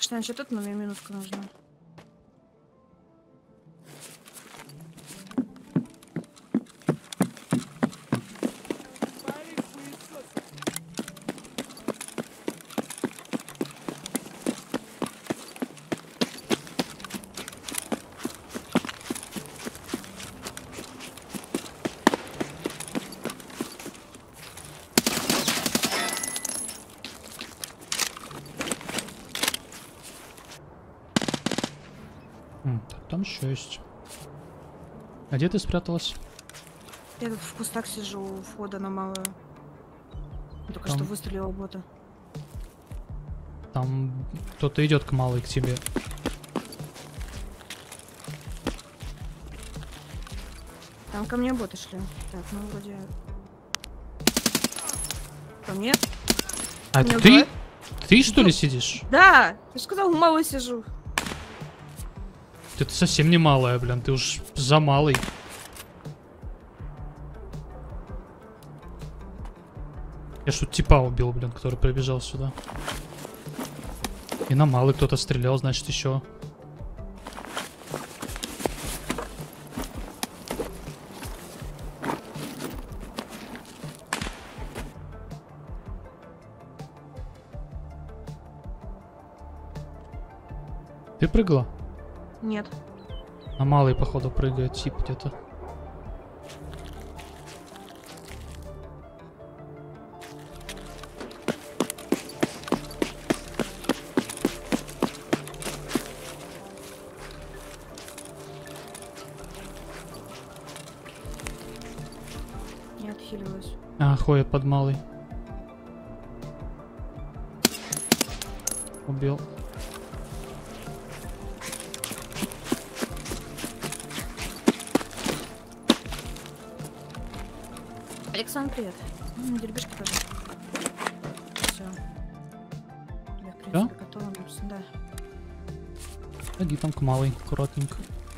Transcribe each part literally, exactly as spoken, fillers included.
Точно, еще тут, но мне минутка нужна. Там еще есть. А где ты спряталась? Я тут в кустах сижу у входа на малую. Только Там... что выстрелила бота. Там кто-то идет к малой, к тебе. Там ко мне боты шли. Так, ну вроде... Ко мне? А Мне ты? убивают? Ты что ли сидишь? Да! Я же сказал, у малой сижу. Ты совсем не малая, блин, ты уж за малый. Я ж тут типа убил, блин, который прибежал сюда. И на малый кто-то стрелял, значит, еще. Ты прыгала? Нет. На малый, походу, прыгает тип где-то. Не отхиливаюсь. А, ходит под малый. Убил. Александр, привет. Ну, дербишки тоже. Все. Я, в принципе, Да? готова. Да. Иди там к малой, аккуратненько.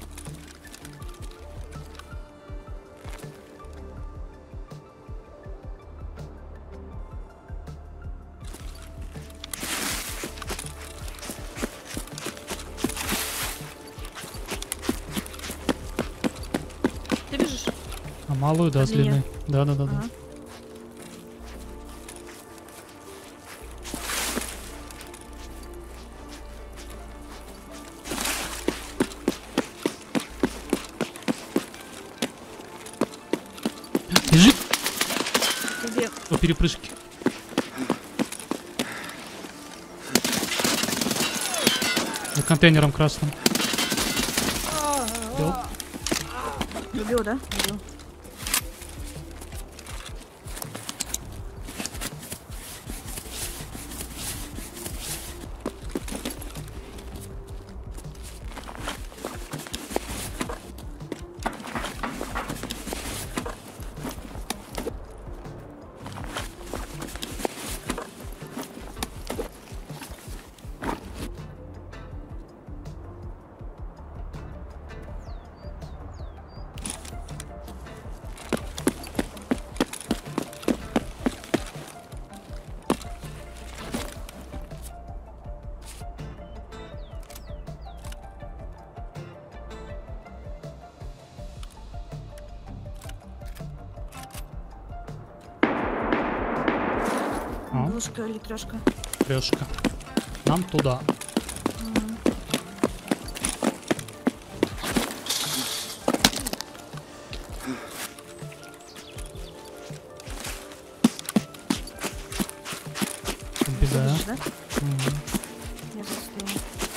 Ты бежишь? А малую, да, с Длиннее. длины. Да-да-да-да. Ага. Бежи! Где? По перепрыжке. За контейнером красным. Убил. Убил, да? Убил. А, Двушка или трешка? трешка. Нам туда. Мгм. Убегаю. Видишь, да? Мгм. Я тут стою.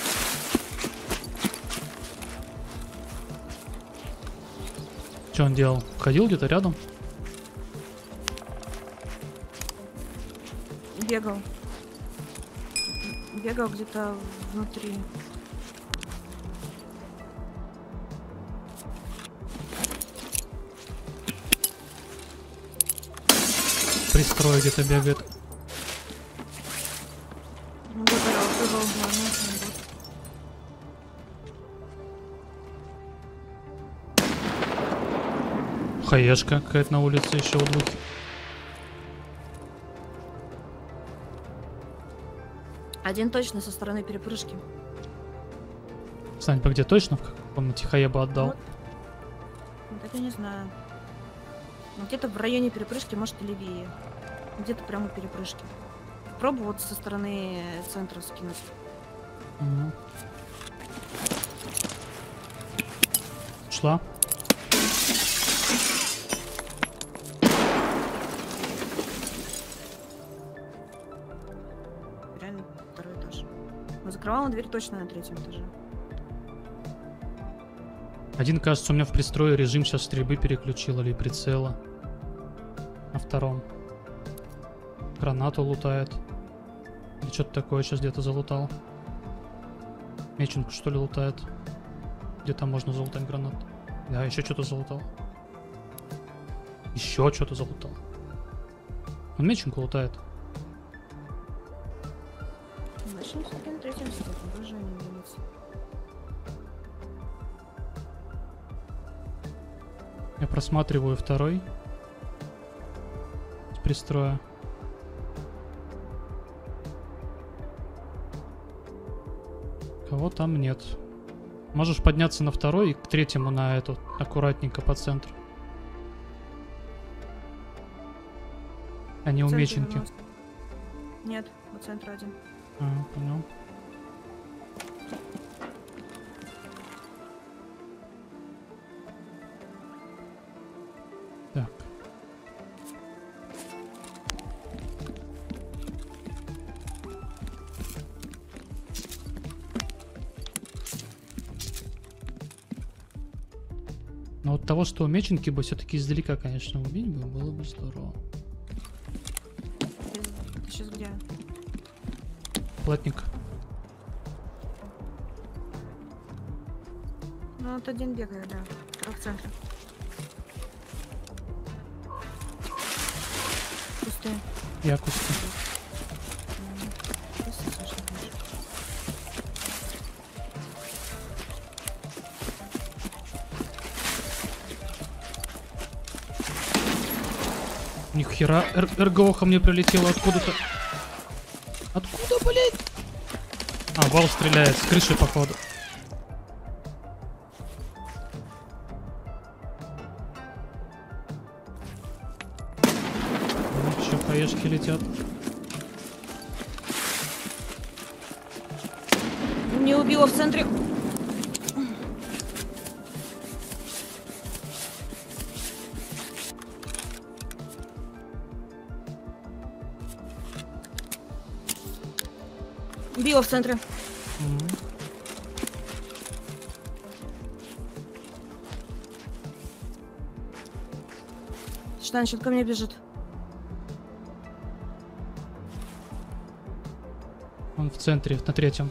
Что он делал? Ходил где-то рядом? Бегал. Бегал где-то внутри. Пристрой где-то бегает. Ну, бегал, бегал, ладно, вот. Хаешка какая-то на улице еще у двух. Один точно со стороны перепрыжки. Сань, по где точно? В какой комнате Хаеба отдал? Вот. Вот это я не знаю. Ну, где-то в районе перепрыжки, может, и левее. Где-то прямо у перепрыжки. Пробую вот со стороны центра скинуть. Угу. Шла. Реально второй этаж. Но закрывала дверь точно на третьем этаже. Один, кажется, у меня в пристрое режим сейчас стрельбы переключил или прицела. На втором. Гранату лутает. Или что-то такое сейчас где-то залутал. Меченку, что ли, лутает. Где там можно залутать гранат? Да, еще что-то залутал. Еще что-то залутал. Он меченку лутает. Начнем с на третьем степени, тоже не видится. Я просматриваю второй. С пристроя. Кого там нет. Можешь подняться на второй и к третьему на эту, аккуратненько по центру. Они у Центр меченки. у нас. Нет, по центру один. А, понял. Так. Но вот того, что у меченки бы все-таки издалека, конечно, убить бы, было бы здорово. Ты, ты сейчас где? Плотник. Ну, вот один бегает, да. Второй в центре. Пустые. Я кусты. Ни хера, эр РГОха мне прилетела откуда-то. Откуда, блядь? А, вал стреляет с крыши, походу. Еще хаешки летят. Не убила в центре. Убила в центре. Угу. Штан что-то ко мне бежит. Он в центре, на третьем.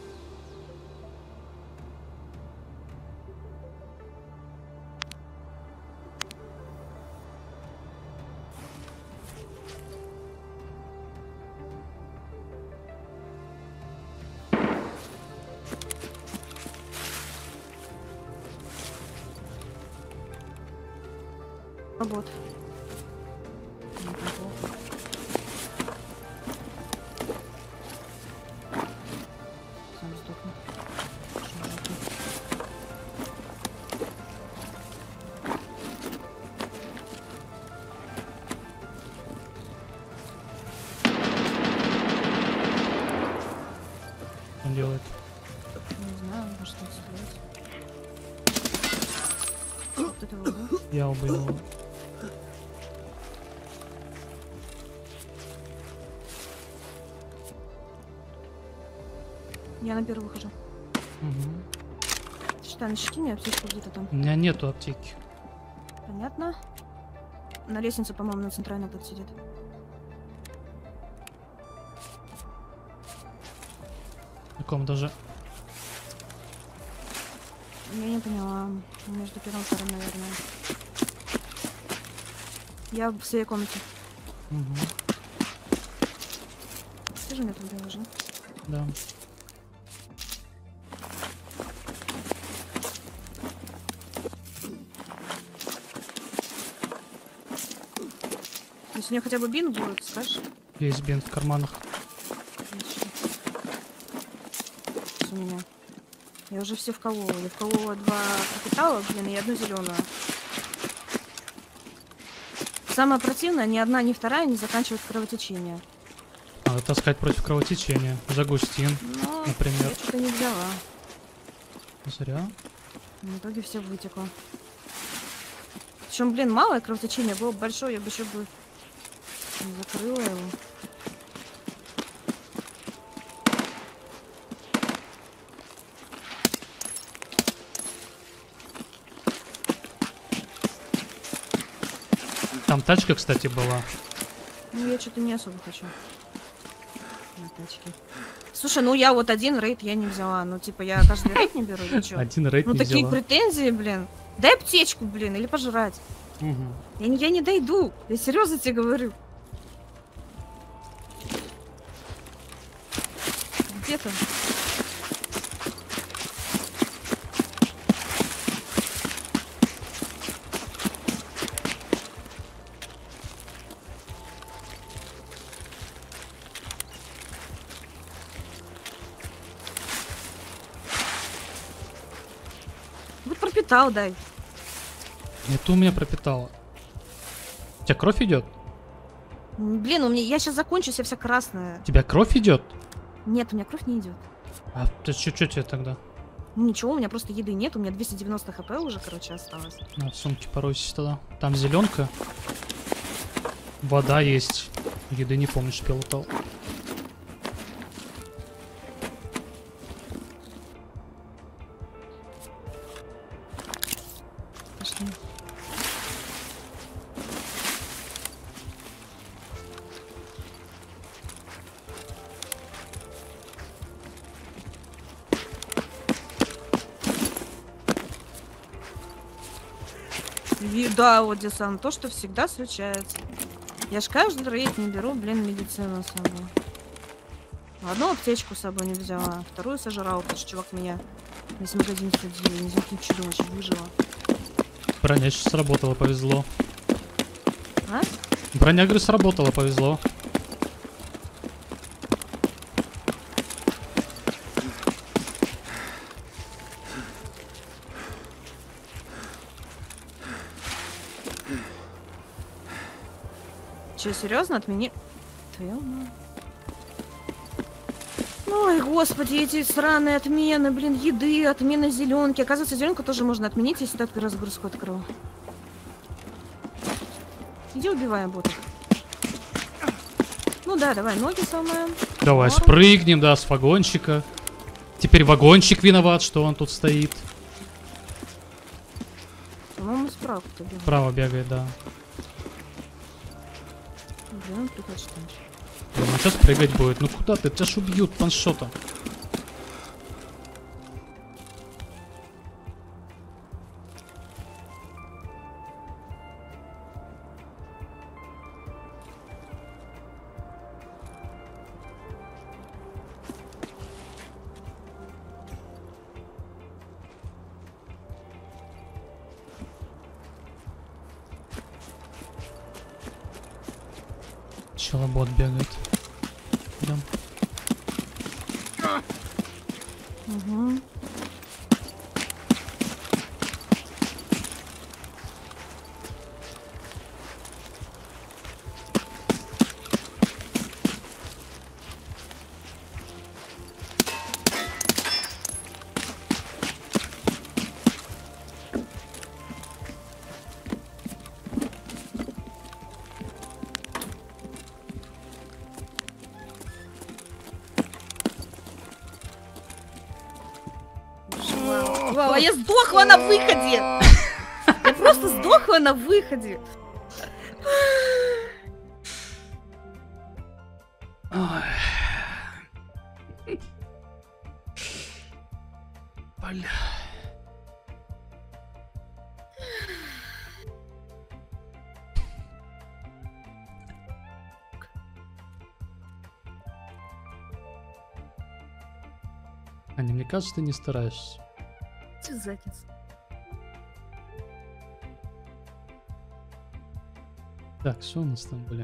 Работ. Сам сдохну. Он делает. Не знаю, может что сделать. Вот это убил. Я убил его. Я на первый выхожу. Угу. Штан, ищи мне аптечку где-то там. У меня нету аптеки. Понятно. На лестнице, по-моему, на центральной тут сидит. На каком даже? Я не поняла. Между первым и вторым, наверное. Я в своей комнате. Угу. Ты же мне тут доложи. Да. Если у меня хотя бы бинт будет, скажешь? Есть бинт в карманах. Отлично. у меня. Я уже все вколола. Я вколола два капитала, блин, и одну зеленую. Самое противное, ни одна, ни вторая не заканчивает кровотечение. Надо таскать против кровотечения. Загустин, Но например. я что-то не взяла. Зря. В итоге все вытекло. Причем, блин, малое кровотечение было бы большое, я бы еще бы закрыла его. Там тачка, кстати, была. Ну, я что-то не особо хочу на тачке. Слушай, ну я вот один рейд я не взяла. Ну, типа, я каждый рейд не беру, или что? Один рейд Ну, не такие взяла. претензии, блин. Дай аптечку, блин, или пожрать. Угу. Я, не- я не дойду. Я серьезно тебе говорю. Где ты? Вот пропитал, дай. Это у меня пропитало. У тебя кровь идет? М, Блин, у меня я сейчас закончусь, я вся красная. У тебя кровь идет? Нет, у меня кровь не идет. А ты что тебе тогда? Ну, ничего, у меня просто еды нет, у меня двести девяносто хп уже, короче, осталось. На, в сумке поройся тогда. Там зеленка. Вода есть. Еды не помню, что я лутал. Пошли. И да, вот десант, то, что всегда случается. Я ж каждый рейд не беру, блин, медицину с собой. Одну аптечку с собой не взяла, вторую сожрал, потому что чувак меня весь магазин судил, не знаю, каким чудом вообще выжила. Броня сейчас сработала, повезло. А? Броня, говорю, сработала, повезло. Че, серьезно, отмени... Твою мать. Ой, господи, эти сраные отмены, блин, еды, отмена зеленки. Оказывается, зеленку тоже можно отменить, если ты разгрузку открыл. Иди убиваем ботов. Ну да, давай ноги сломаем. Давай, Норм. спрыгнем, да, с вагончика. Теперь вагончик виноват, что он тут стоит. По-моему, справа кто бегает. Право бегает, да. Блин, он приходит, что ли? Блин, ну сейчас прыгать будет. Ну куда ты? Тебя ж убьют, паншотом. Челобот бегает. Идем. Угу. Вау, а я сдохла на выходе! Я просто сдохла на выходе! Ой. Бля. Аня, мне кажется, ты не стараешься. Че задница? Так, что у нас там были?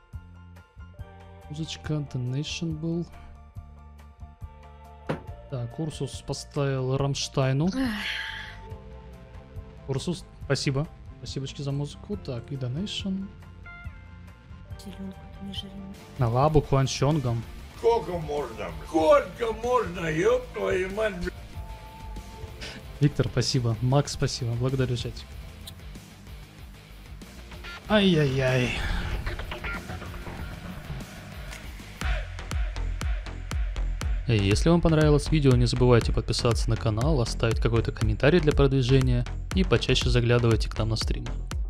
Музычка, Donation был. Так, Курсус поставил Рамштайну. Курсус, спасибо. Спасибочки за музыку. Так, и донейшн. Зеленку-то не жри. На лабу Хуанчонгом. Сколько можно? Сколько можно, ёб твою мать, блядь. Виктор, спасибо. Макс, спасибо. Благодарю, чатик. Ай-яй-яй. И если вам понравилось видео, не забывайте подписаться на канал, оставить какой-то комментарий для продвижения и почаще заглядывайте к нам на стримы.